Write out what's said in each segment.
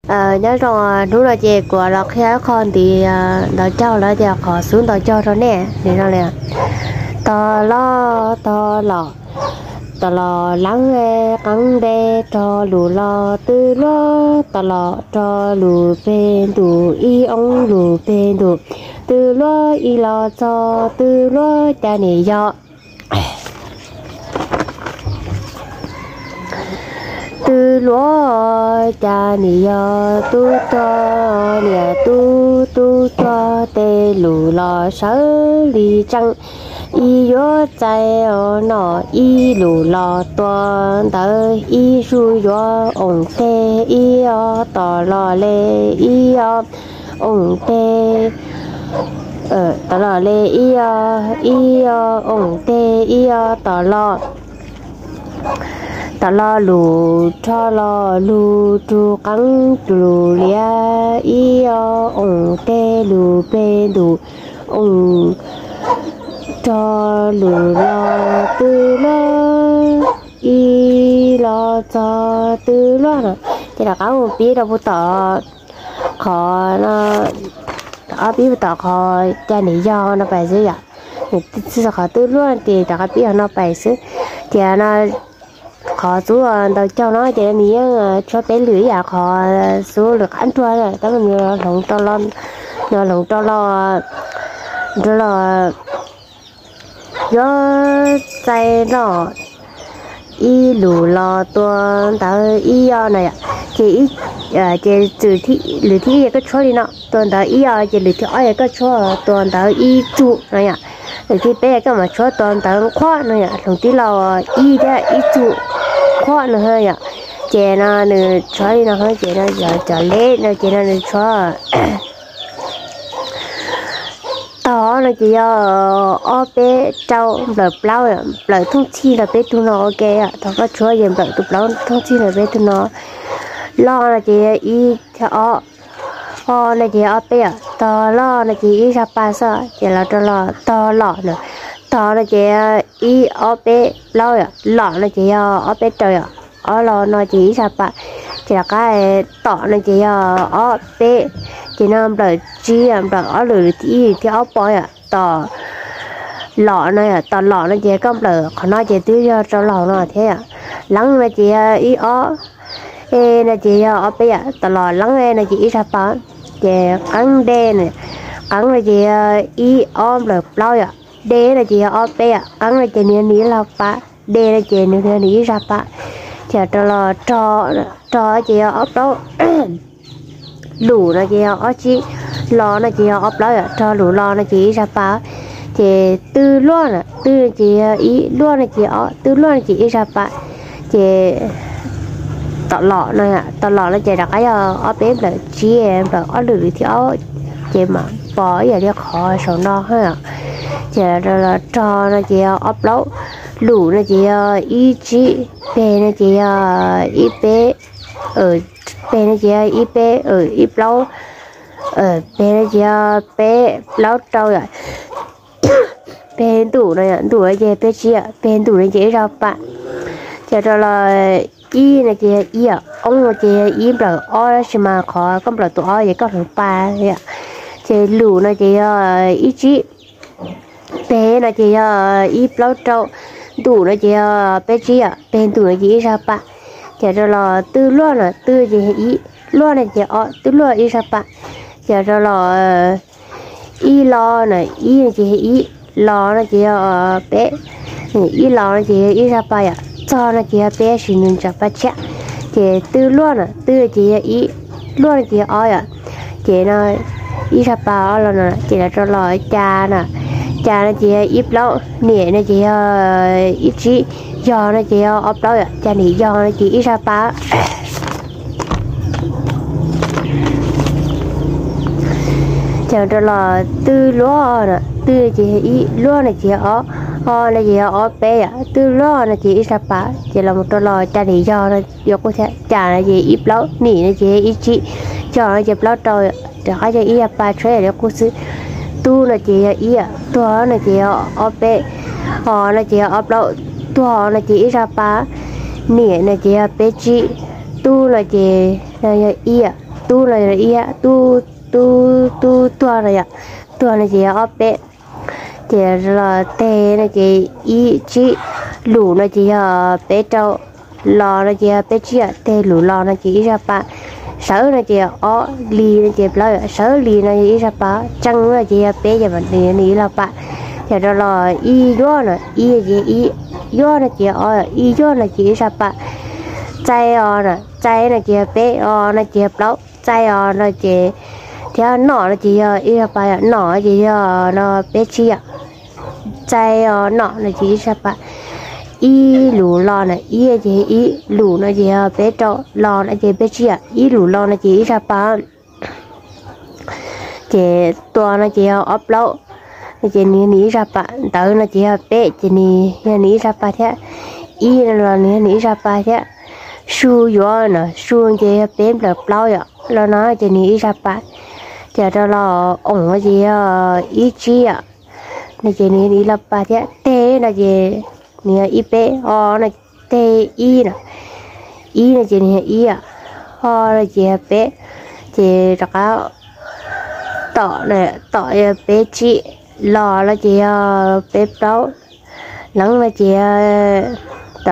nhớ rồi đúng là chị của nó khi con thì nó cho nó thì họ xuống nó cho nó nè thì nó nè to lo lắng nghe cắn đe cho lù lo tư lo to lo cho lù bên đủ y ông lù bên đủ tư lo y lo cho tư lo cha nị do tư lo cha nị do tu to nè tu to tê lù lo sớ li trăng y yo trái ở nọ y lù lò tuần tới y su yo ông tê y yo tò lò lê y yo ông tê tò lò lê y yo ông tê y yo tò lò lù cho lò lù chu cắn lù lia y yo ông tê lù bê đủ ông cho lù lo tư lo y lo cho tư lo nè chỉ là có một biết đâu bút tọ khó nó ở biết bút tọ khó cha nị do nó phải giữ vậy thì khó tư lo thì đã có biết nó phải giữ thì nó khó chú đầu cho nó thì nị cho bé lưỡi à khó số được ăn chua rồi tao mình lồng to lo nó lồng to lo đó là gió say nó y lù lò tuần tới y này chị từ thị lử thị cái chỗ đi nọ tuần tới y chị lử thị ai cái chỗ tuần tới y trụ này ạ lử thị bé cái mà chỗ tuần tới khoa này ạ thằng tí là y đấy y trụ khoa nữa hơi ạ chị nó nè chỗ đi nó hơi chị nó giờ lết nó chị nó nè chỗ đó là chỉ ở bé trâu lợp lau lợp thông chi là bé tụi nó ok ạ thằng có chúa gì lợp tụi lau thông chi là bé tụi nó lo là chỉ y theo o là chỉ ở bé to lo là chỉ y ra ba sao chỉ là to lọ nữa to là chỉ y ở bé lau ạ lọ là chỉ ở bé trời ạ ở lo nó chỉ ra ba chỉ là cái tọ là chỉ ở bé chỉ nó đợi chi đợi ở lửa thì ở bòi à tỏ lọ này à tỏ lọ nó chỉ có đợi còn nó chỉ tưới cho lọ nó thế à lắng là chỉ ý ở e là chỉ ở bây à tỏ lọ lắng e là chỉ ra bán chỉ cắn đen này cắn là chỉ ý ở lửa lâu à đê là chỉ ở bây à cắn là chỉ niên ní là ba đê là chỉ niên ní ra ba chỉ tỏ lọ cho chỉ ở đâu lù nó chỉ ở chi lò nó chỉ ở đó cho lù lò nó chỉ ra phá chỉ tư luôn à tư chỉ ý luôn là chỉ ở tư luôn là chỉ ra phá chỉ tọt lọ này à tọt lọ nó chỉ đặt cái ở bếp là chi em rồi ở lử thì ở chỉ mà bỏ giờ đi khó sầu no hết à chỉ là cho nó chỉ ở đó lù nó chỉ ý chi bê nó chỉ ý bê ở bé nó chỉ ít bé ở ít lâu bé nó chỉ bé lâu trâu rồi bé đủ này đủ ở đây bé chỉ bé đủ này chỉ ra bạn cho đó là y này chỉ y ông nó chỉ y rồi ở xem mà khó không được tụi ở vậy có thằng ba vậy chỉ lù nó chỉ ít chỉ bé nó chỉ ít lâu trâu đủ nó chỉ bé chỉ bé đủ nó chỉ ra bạn giờ đó là tư luôn là tư gì ý luôn là giờ tư luôn ý sao bạn giờ đó là ý lo này ý gì ý lo là chỉ bé ý lo là chỉ ý sao bạn à cho là chỉ bé xin nên cho bạn chắc chỉ tư luôn là tư chỉ ý luôn là chỉ à chỉ nó ý sao bạn là chỉ là cho lo cha nè cha nó chỉ ít lâu nè nó chỉ ít chỉ do nó chỉ ở đó cha nị do nó chỉ ra ba chờ đó là tư lo nè tư chỉ ý lo này chỉ ở là chỉ ở bé à tư lo nó chỉ ra ba chỉ là một đó là cha nị do nó do có thể cha nó chỉ ít lâu nị nó chỉ ít chỉ cho nó chỉ lâu rồi để cái chỉ ít ba chơi để cô sư tu nó chỉ ý à tu nó chỉ ở bé nó chỉ ở đâu tu nó chỉ ra ba nè nó chỉ bé chỉ tu nó chỉ ý à tu này ia tu này ạ tua này chị ở bé chị là tê này chị y chị lũ này chị bé trâu lò này chị bé chị tê lũ lò này chị ra ba sở này chị ở lì này chị nói sở lì này chị ra ba trăng này chị bé giờ mình đi là ba giờ đó là y gió này y gì y gió này chị ở y gió này chị ra ba trái này trái này chị bé này chị béo trái này chị theo nọ là chị y ra ba nọ chị nó bé chị trái nọ là chị ra ba y lù lò này y chị y lù này chị bé trâu lò này chị bé chị y lù lò này chị ra ba chị tua này chị ốp lâu chị ní ra ba tới này chị bé chị ní ra ba thế y là ní ra ba thế su gió nè su chị bé là lâu vậy là nó chị ní ra ba chị đó là ổng chị y chi à này chị ní ra ba thế té là chị nè y bé này té y nè chị nè y à là chị bé chị đã tỏ này tỏ bé chị lò là chị bé đâu lắng là chị tỏ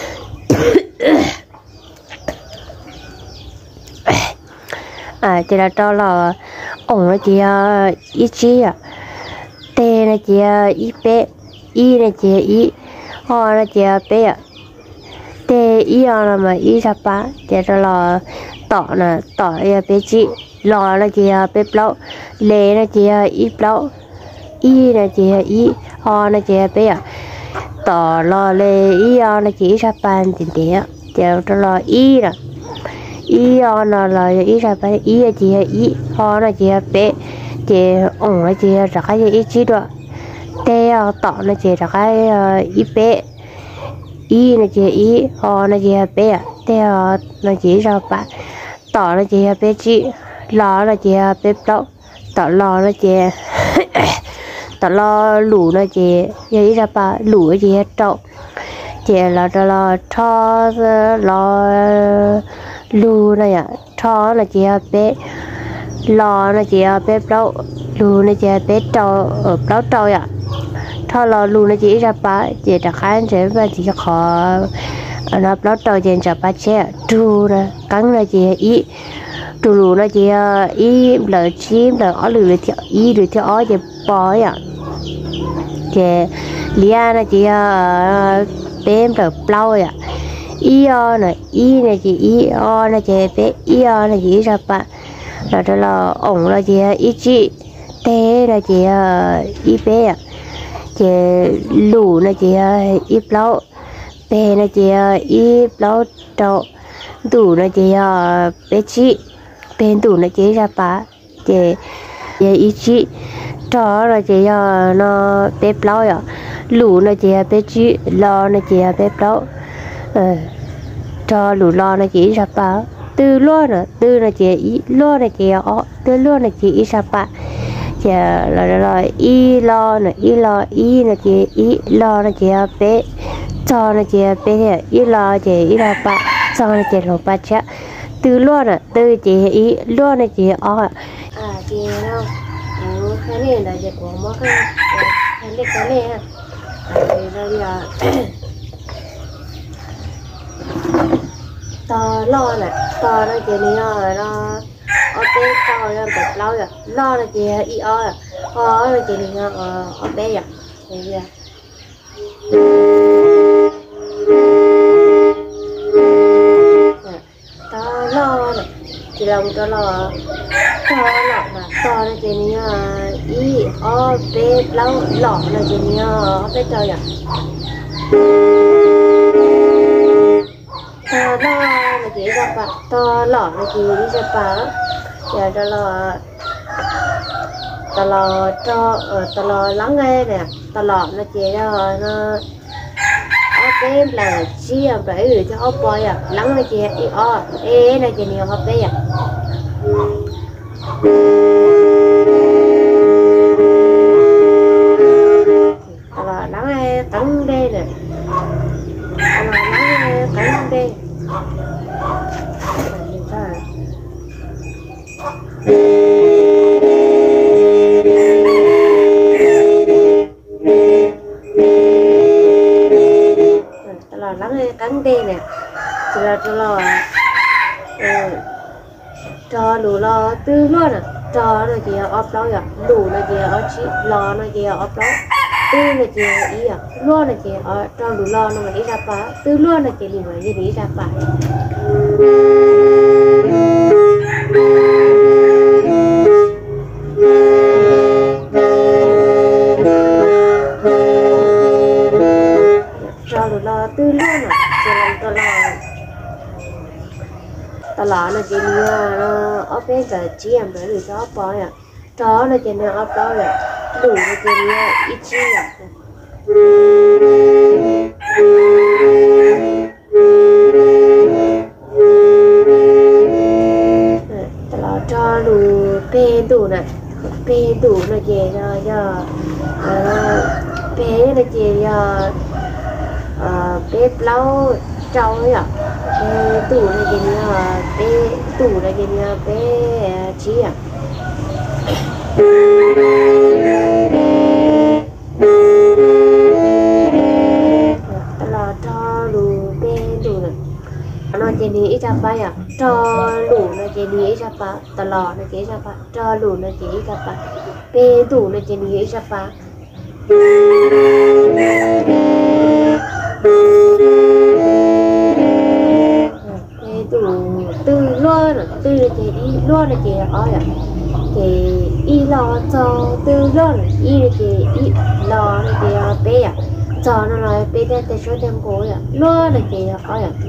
chị là cho là ổng là chị y chi à tê là chị y bé y là chị y là chị bé à tê y là mà y ra ba chị cho là tỏ bé chị lò là chị bé đâu lê là chị y đâu y là chị y là chị bé à tỏ lò lê y là chị ra ba tiền tiền chị cho là y là y là y ra ba y là chị y là chị bé chị ổng là chị ra cái y chi đó tê tỏ là chị ra cái y bé y là chị y là chị bé tê là chị ra ba tỏ là chị bé chị lò là chị bé đâu tỏ lò là chị tỏ lò lũ là chị y ra ba lũ là chị trâu chị là cho lò lù này à cho là chị bé lò là chị bé đâu lù là chị bé trâu ở đâu trâu à cho lò lù là chị ra ba chị đã khán chế và chị khó nó đâu trâu chị ra ba chế trù là cắn là chị ý trù lù là chị ý lời chim lời ở lù thì ý lù thì ở chị bò à chị lia là chị bé lời plau à y này chị y này chị bé y này chị ra ba rồi đó là ổng là chị y chị té là chị y bé à chị lù là chị y plau bé là chị y plau trâu đủ là chị bé chị bé đủ là chị ra ba chị y chị trò là chị nó bé plau à lù là chị bé chị lo là chị bé plau cho lù lo là chị ra ba từ lo nữa từ là chị lo là chị ở từ lo là chị ra ba chả là y lo nữa y là chị y lo là chị bé cho là chị bé y lo chị ra ba cho là chị lo ba chả từ lo nữa từ chị y lo là chị ở chị đâu cái này là chị của mất cái này ha thì bây giờ to lo này to nó chị này nó ở bé to nó bẹp lâu rồi lo là chị y là chị này ở bé vậy thì giờ to lo này chị lòng to lo mà to nó chị này y ở bé lâu lọ là chị này ở bé to vậy to lo là chị ra ba to lọ là chị đi ra ba giờ đó là to lọ lắng nghe nè to lọ là chị đó nó ở bé là chi à bảy người cho ốp bò à lắng là chị là chị nhiều ốp bé à to lọ lắng nghe tấn đây nè to lọ lắng nghe tấn đây đây nè chỉ là cho lù lo tư luôn à cho nó chỉ ốp đó à lù nó chỉ ốp chỉ lo nó chỉ ốp đó tư nó chỉ ý à luôn nó chỉ cho lù lo nó mà đi ra phá tư luôn nó chỉ đi mà đi ra phá cho lù lo tư luôn à chỉ làm cho loตลอดนะจีนี่นะออฟเฟซจะจีมเลยหรือชอบปอยอ่ะชอบนะจีนี่ออฟแล้วอ่ะดูนะจีนี่อีจีอ่ะตลอดชอบดูเป็นดูนะเป็นดูนะจีนะย่าเป็นนะจีย่าเป็นเปล่าเจ้าอ่ะtủ này cái nhà bé tủ này cái nhà bé chi à là cho lù bé tủ này nó chỉ đi ít bay à cho lù nó chỉ đi ít bay tờ lò nó chỉ ít bay cho lù nó chỉ ít bay bé tủ nó chỉ đi ít bay từ luôn từ là chị đi luôn là chị ơi à chị y lo cho từ luôn y là chị y lo là chị bé à cho nó là bé để số tiền của à luôn là chị ơi à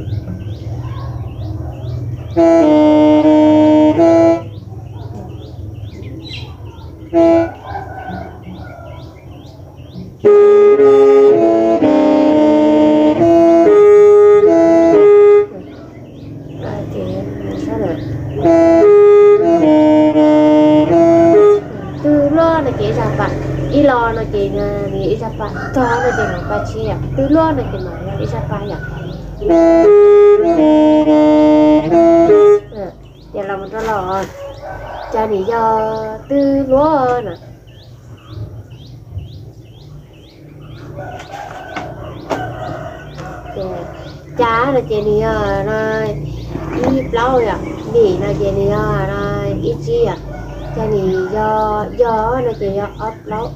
y lo nó chỉ nghĩ ra bạn cho nó chỉ là ba chia từ lo nó chỉ nói nghĩ ra ba à giờ làm cho lo cha lý do từ lo nè cha là chỉ lý do này y lâu à đi là chỉ lý do này y chi à cha lý do nó chỉ ấp lâu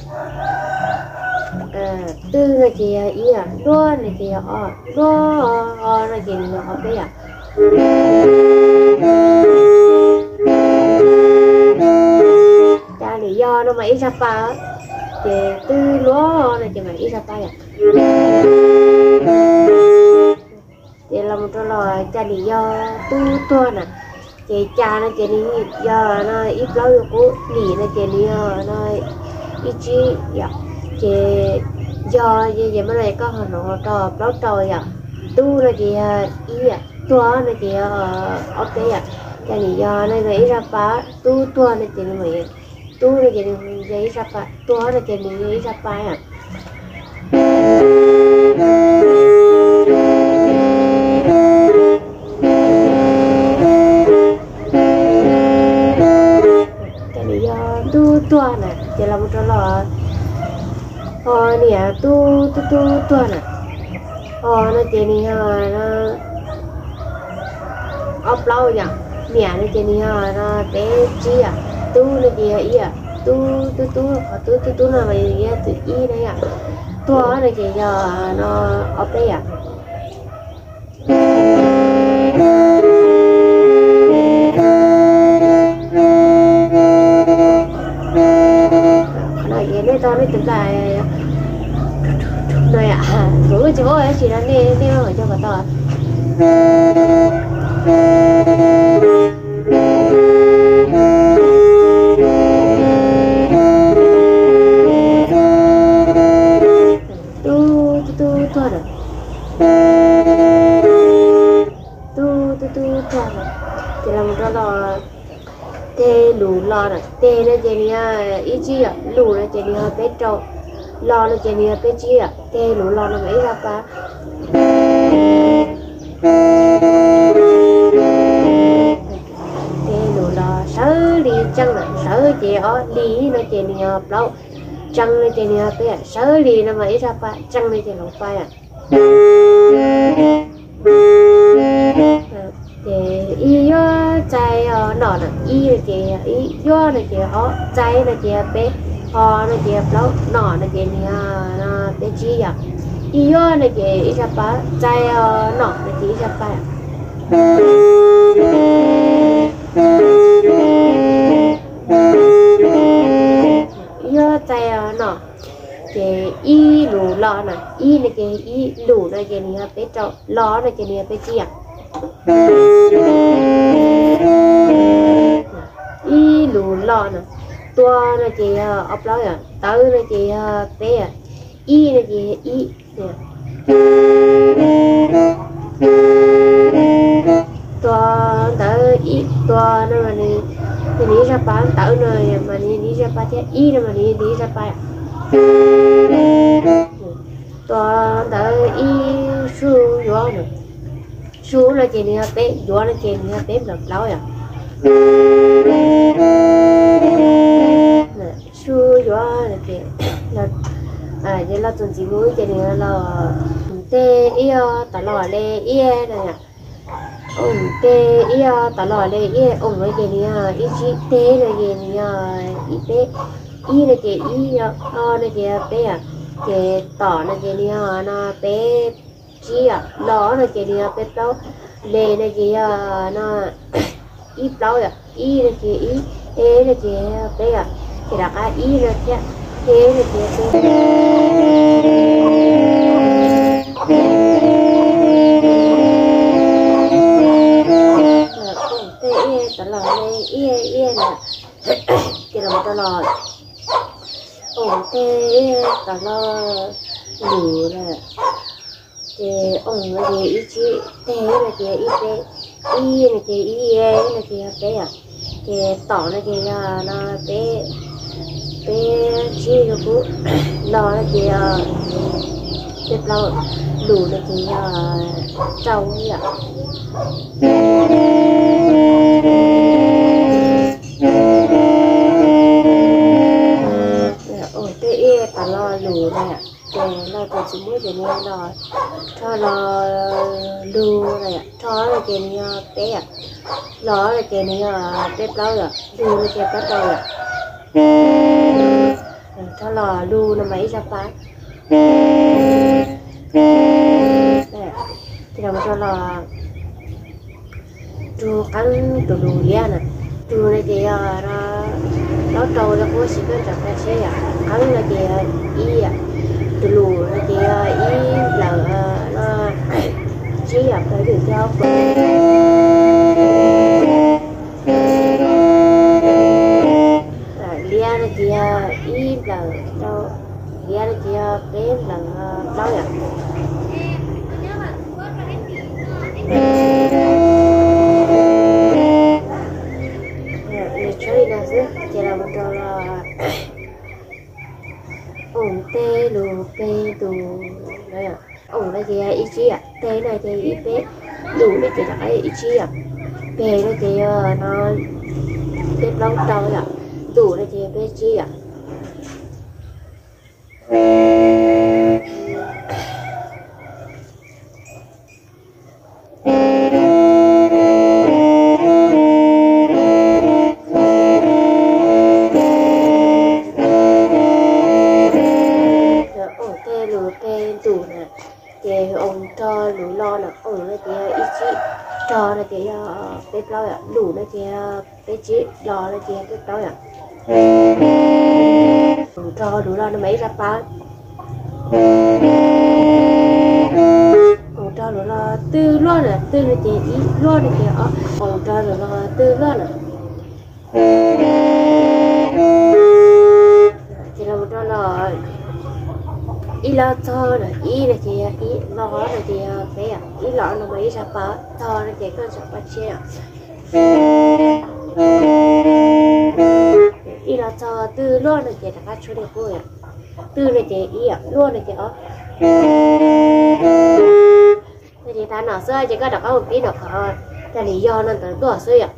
tư là chị ý à luôn là chị luôn là chị nó bé à cha lý do nó mà ít ra pa chị tư luôn là chị mà ít ra pa à chị làm một trò cha lý do tư tuần à chị cha nó chị lý do nó ít lâu rồi cô lý là chị lý do nó ít chi dạ chị do vậy mới lại có hình nó trò lót trời à tu là chị ý à tua là chị ok à cái lý do này nghĩ ra phá tu tua là chị mới tu là chị nghĩ ra phá tua là chị nghĩ ra phá à cái lý do tu tua này chị làm một trò lò nè tu nè nó chỉ nè nó ốp lâu nhỉ nè nó chỉ nè nó bé chi à tu nó gì ý à tu là mày nghe từ ý đấy à tu nó chỉ giờ nó ốp đấy à nói gì đấy tao nói chúng ta này à rồi chỗ ấy chỉ là nè ở cho cả tao tu rồi tu thì làm cho là tê lù lo nè tê nó chỉ là ý chí à lù nó chỉ là bé trâu lo nó chỉ là bé chi à tê lù lo nó mấy ra ba tê lù lo sớ đi chân là sớ chị ở đi nó chỉ là lâu chân nó chỉ là bé sớ đi nó mấy ra ba chân nó chỉ là ba à nọ là y là chị y do là chị ó trái là chị bé ho là chị lâu nọ là chị nè nó bé chi à y do là chị y ra ba trái nọ là chị ra ba do trái nọ chị y lù lọ nè y là chị y lù là chị nè bé trâu lọ là chị nè bé chi à y lù lọ nè tua là chị ấp lói à tớ là chị bé à y là chị y nè tua tớ y tua nó mà đi ra bán tớ rồi mà đi ra bán chứ y nó mà đi ra bán tua tớ y su gió nè su là chị nè bé gió là chị nè bé lập lói à su gió là chị là vậy là tuần chỉ mũi cho nên là tê ia tả lò lê ia này tê ia tả lò lê ia với cái này ít chỉ tê là cái này ít bé i là cái i o là cái bé à cái tỏ là cái này nó bé chỉ à lò là cái này bé lâu lê là cái nó ít lâu à i là cái i e là cái bé à cái đặc i là cái thế là cái tao lo đây ie nè cái đồng tao lo tao lo lù nè cái là cái ý chí thế là cái ý bé y là cái ý là cái bé à cái tỏ là cái nó bé bé chi nó cũng lo là cái cái lo lù là cái trâu vậy ạ tao lo lù này ạ cái lo tôi chỉ muốn cái này lo cho lo lù này ạ cho là cái này bé ạ lo là cái này bé lâu rồi lù là cái bé lâu rồi cho lo lù nó mấy ra bán thì làm cho lo chú ăn từ lù lia nè chú này cái nó trâu nó có sĩ cái chặt cái xe à ăn là cái y à từ lù là cái y là nó chỉ là cái điều cho lia là cái y là đâu lia là cái bé là đâu vậy chơi là gì chỉ là một trò là tê lù tê tù đấy à là gì ý chí à tê này thì ý bé lù này thì là ý chí à tê này thì nó tê lâu trâu à tù này thì bé chí à cho lũ lo nè là cái ý chí cho là cái bếp lâu à lũ là cái bếp chí lo là cái bếp lâu à cho lũ lo nó mấy ra bán cho lũ lo tư lo nè tư là cái ý lo là cái cho lũ lo tư lo nè chỉ là một cho là ý là thơ là ý là chị ý lo là chị bé à ý lọ là mấy ra bá thơ là chị con sắp bắt xe ý là thơ tư luôn là chị đã bắt chỗ được vui à tư là chị ý à luôn là chị ó thì ta nào xưa chỉ có đọc một tí được thôi là lý do nên tới tuổi xưa à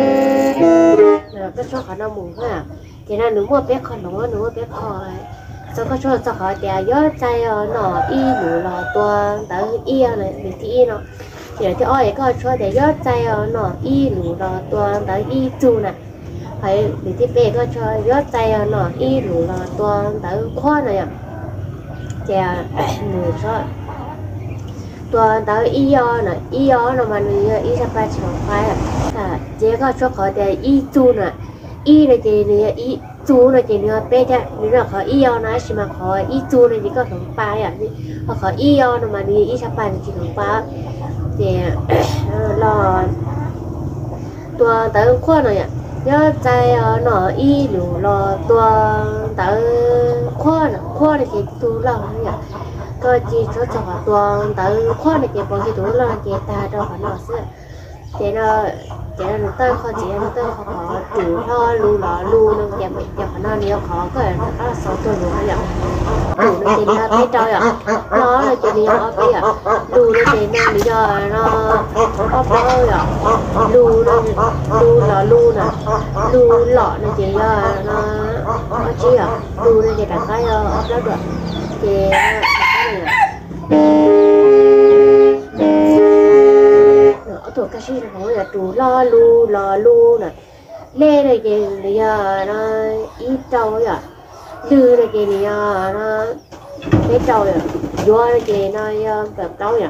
cái cho khả năng mù ha thì là nếu mua bé con nó nếu mua bé con cho có cho họ thì gió chạy nó y lù lò tua tới y này bị thì nó thì cái oi có cho thì gió chạy nó y lù lò tua tới y chu này phải bị thì bé có cho gió chạy nó y lù lò tua tới khoa này thì người cho tua tới y này y nó mà người y sắp phải chịu phải à chỉ có cho họ thì y chu này y này thì người y chú này chỉ nữa bé chứ nếu là khó y nói chỉ mà khó y chú này chỉ có thằng ba à họ khó y nó mà đi y sắp bàn chỉ thằng ba thì lo tua tới khoa này ạ nhớ trái nó y lù lo tua tới khoa này chỉ tu lo này ạ có chỉ cho họ tua tới khoa này chỉ bao nhiêu tu lo chỉ ta đâu phải nó xưa chỉ nó tới khó chỉ nó tới khó chủ lo lu nó chả bị chả nó nhiều khó cái nó là sáu tuổi rồi vậy chủ nó chỉ là cái trôi à nó là chỉ là ở đây à lu nó chỉ là lý do nó ở đây à lu là lu nè lu lọ nó chỉ là nó chỉ à lu nó chỉ là cái ở đó được thì tuổi cái gì nó là đủ lo lu này lê này kì bây giờ nó ít trâu rồi lư này kì bây giờ nó cái trâu rồi vua này kì nóแบบtrâu rồi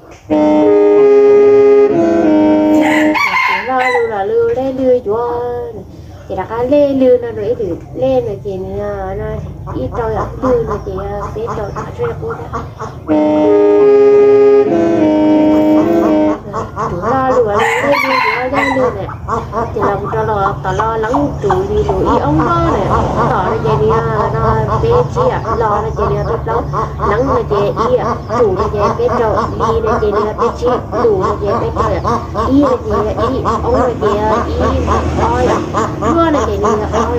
lo lu là lư lê lư vua thì là cái lê lư nó đấy thì lê này kì nó ít trâu rồi lư này kì bé trâu nó rất là cute lo lừa lên này thì là tao lo lắng tụi đi tụi ông đó này tao là chơi đi nó bé chi à lo là chơi đi tốt lắm lắng là chơi đi à tụi là chơi bé trâu đi là chơi đi bé chi tụi là chơi bé trâu à đi là chơi đi ông là chơi đi oi à mưa là chơi đi oi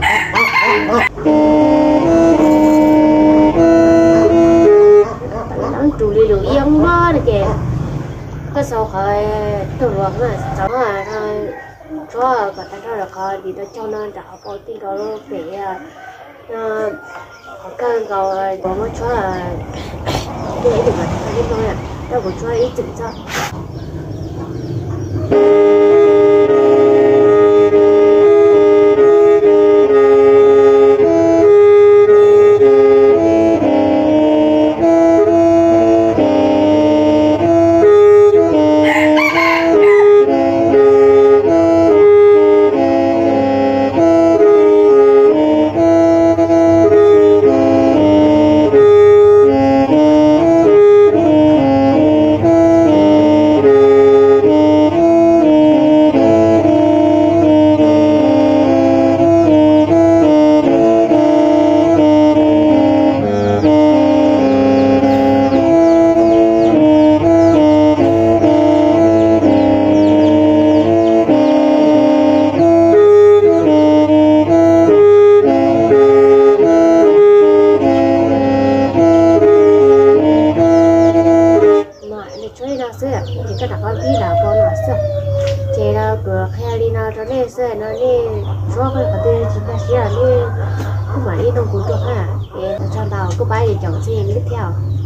à lắng tụi đi tụi ông đó này kìa cái sau khỏi từ lúc mà cháu là cho cả ta cho là coi thì nó cho nên đã có tin cầu để có cần cầu có một chỗ là để được mà cái thôi à đâu có cho ít chừng cho nó đi cho cái phần tiền chúng ta sẽ đi không phải đi đông cú được ha để cho tao cứ bay để chọn xe tiếp theo